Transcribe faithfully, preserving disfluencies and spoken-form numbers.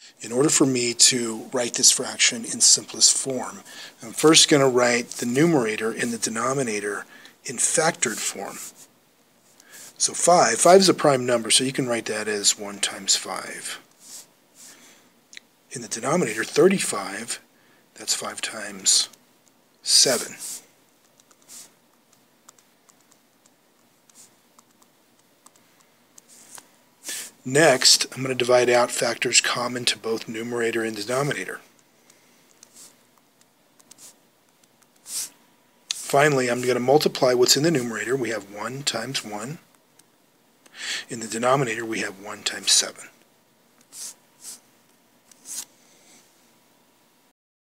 In order for me to write this fraction in simplest form, I'm first going to write the numerator and the denominator in factored form. So five, five is a prime number, so you can write that as one times five. In the denominator, thirty-five, that's five times seven. Next, I'm going to divide out factors common to both numerator and denominator. Finally, I'm going to multiply what's in the numerator. We have one times one. In the denominator, we have one times seven.